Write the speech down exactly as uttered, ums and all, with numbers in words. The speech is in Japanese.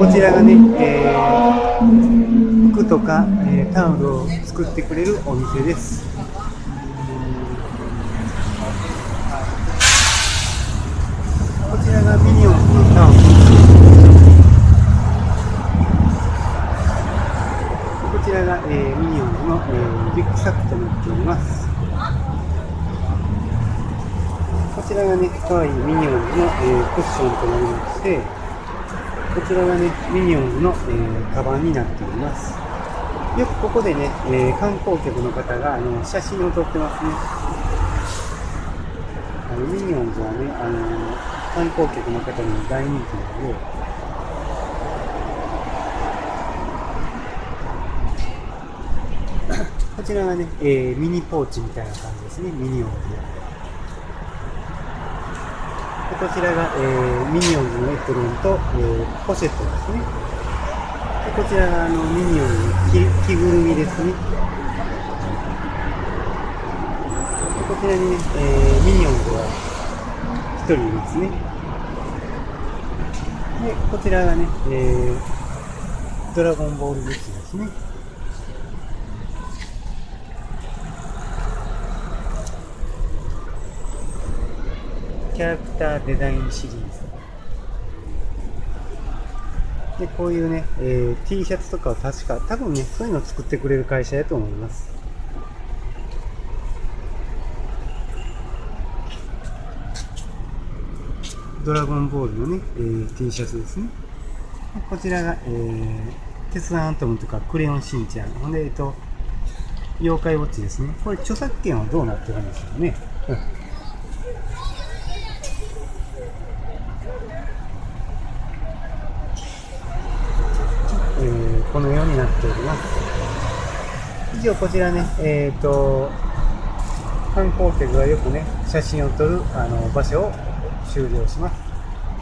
ちらがね、えー、服とか、えー、タオルを作ってくれるお店です。こちらがミニオンズのタオル。こちらが、えー、ミニオンズの、えー、リュックサックとなっております。こちらがね、可愛いミニオンズの、えー、クッションとなりまして、こちらがね、ミニオンズの、えー、カバンになっております。よくここでね、えー、観光客の方があの写真を撮ってますね。あのミニオンズはね、あの観光客の方にも大人気なので、こちらがね、えー、ミニポーチみたいな感じですね、ミニオンズで。こちらが、えー、ミニオンズのエプロンと、えー、ポシェットですね。でこちらがあのミニオンズの 着, 着ぐるみですね。でこちらにね、えー、ミニオンズがひとりいますね。でこちらがね、えー、ドラゴンボールグッズですね。キャラクターデザインシリーズで、こういうね、えー、T シャツとかは確か多分ね、そういうのを作ってくれる会社やと思います。ドラゴンボールのね、えー、T シャツですね。こちらが、えー、鉄腕アトムとかクレヨンしんちゃん、ほんで、えっと、妖怪ウォッチですね。これ著作権はどうなってるんでしょうね。えー、このようになっております。以上、こちらね、えっと、観光客がよくね、写真を撮るあの場所を終了します。